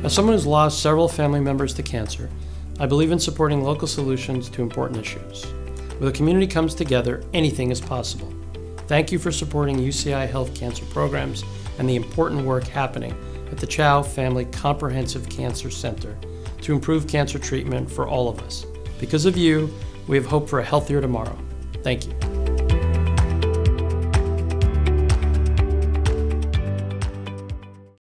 As someone who's lost several family members to cancer, I believe in supporting local solutions to important issues. Where the community comes together, anything is possible. Thank you for supporting UCI Health cancer programs and the important work happening at the Chao Family Comprehensive Cancer Center to improve cancer treatment for all of us. Because of you, we have hope for a healthier tomorrow. Thank you.